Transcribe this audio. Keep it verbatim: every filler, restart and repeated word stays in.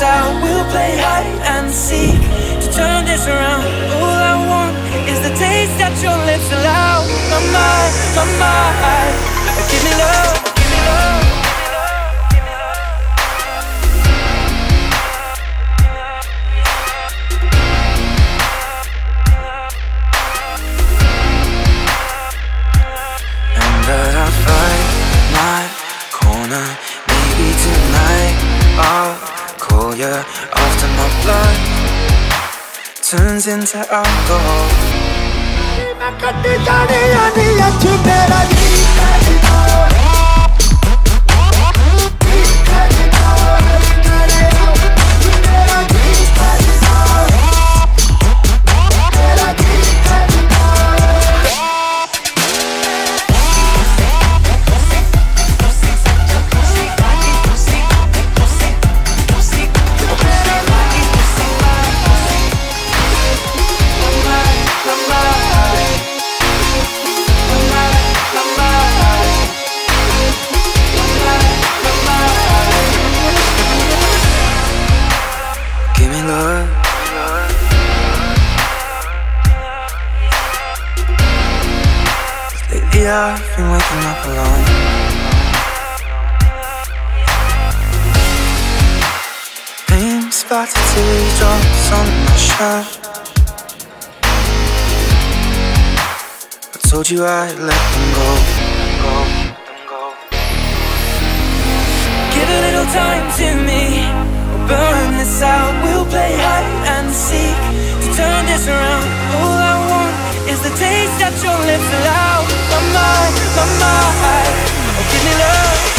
out, we'll play hide and seek to turn this around. All I want is the taste that your lips allow. My mind, my mind, give me love, give me love. I'll find my corner. Maybe tonight I'll call you after my blood turns into alcohol. Lately I've been waking up alone. Pain splattered teardrops on my shirt. I told you I'd let them go. Give a little time to me, we'll burn this out. We'll play hide and seek to turn this around. All I want is the taste that your lips allow. My mind, my mind, oh give me love.